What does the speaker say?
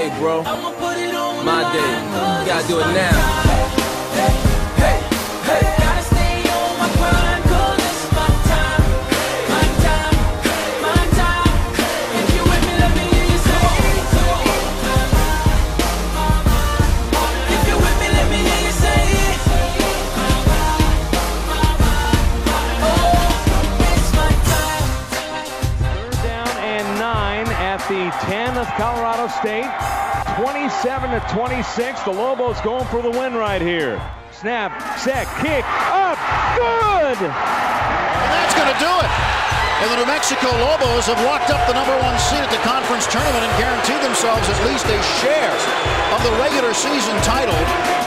day, bro. My day. You gotta do it now. The 10 of Colorado State, 27-26. The Lobos going for the win right here. Snap, set, kick, up, good! And that's going to do it. And the New Mexico Lobos have locked up the #1 seed at the conference tournament and guaranteed themselves at least a share of the regular season title.